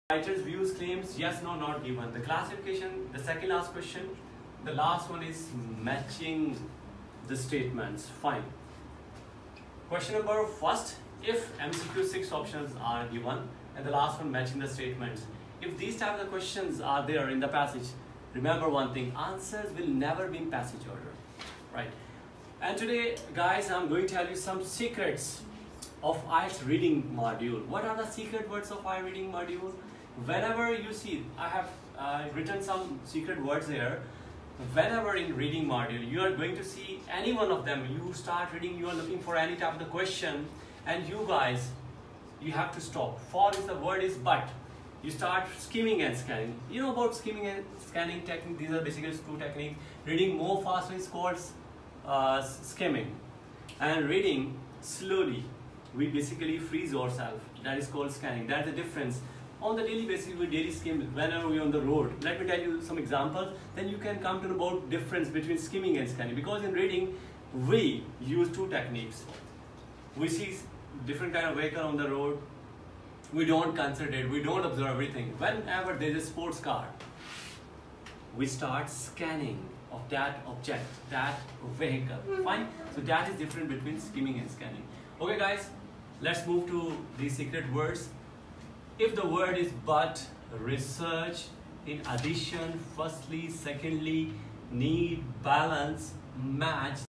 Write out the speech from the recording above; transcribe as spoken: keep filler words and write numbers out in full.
Writer's views, claims, yes, no, not given. The classification, the second last question. The last one is matching the statements. Fine. Question number first, if M C Q six options are given, and the last one matching the statements. If these types of questions are there in the passage, remember one thing, answers will never be in passage order, right? And today, guys, I'm going to tell you some secrets of I E L T S reading module. What are the secret words of I E L T S reading module? Whenever you see, I have uh, written some secret words here. Whenever in reading module, you are going to see any one of them. You start reading, you are looking for any type of the question, and you guys, you have to stop. For is the word is but. You start skimming and scanning. You know about skimming and scanning technique. These are basically two techniques. Reading more fast is called uh, skimming, and reading slowly, we basically freeze ourselves. That is called scanning. That's the difference. On the daily basis, we daily skim whenever we're on the road. Let me tell you some examples. Then you can come to know about difference between skimming and scanning. Because in reading, we use two techniques. We see different kind of vehicle on the road. We don't consider it. We don't observe everything. Whenever there is a sports car, we start scanning of that object, that vehicle. Fine. So that is different between skimming and scanning. Okay, guys. Let's move to the secret words. If the word is but, research, in addition, firstly, secondly, need, balance, match.